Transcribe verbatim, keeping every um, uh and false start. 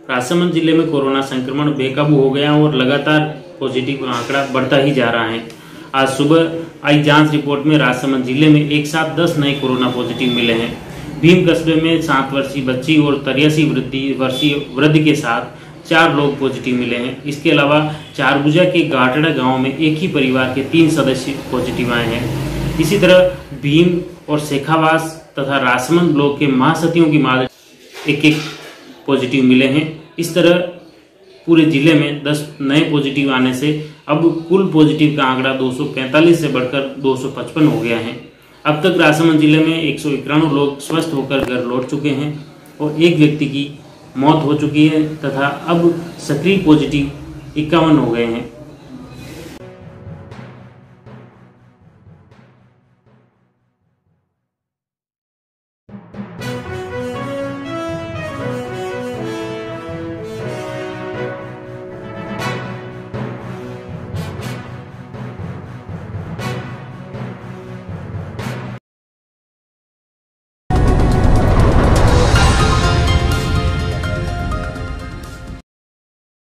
राजसमंद जिले में कोरोना संक्रमण बेकाबू हो गया और लगातार पॉजिटिव आंकड़ा बढ़ता ही जा रहा है। आज सुबह आई जांच रिपोर्ट में राजसमंद जिले में एक साथ दस नए कोरोना पॉजिटिव मिले हैं। भीम कस्बे में सात वर्षीय बच्ची और तिरासी वर्षीय वृद्ध के साथ चार लोग पॉजिटिव मिले हैं। इसके अलावा चारभुजा के गाटड़ा गांव में एक ही परिवार के तीन सदस्य पॉजिटिव आए हैं। इसी तरह भीम और शेखावास तथा राजसमंद ब्लॉक के महासतियों की माद एक एक पॉजिटिव मिले हैं। इस तरह पूरे जिले में दस नए पॉजिटिव आने से अब कुल पॉजिटिव का आंकड़ा दो सौ पैंतालीस से बढ़कर दो सौ पचपन हो गया है। अब तक राजसमंद जिले में एक सौ इक्यानवे लोग स्वस्थ होकर घर लौट चुके हैं और एक व्यक्ति की मौत हो चुकी है तथा अब सक्रिय पॉजिटिव इक्यावन हो गए हैं।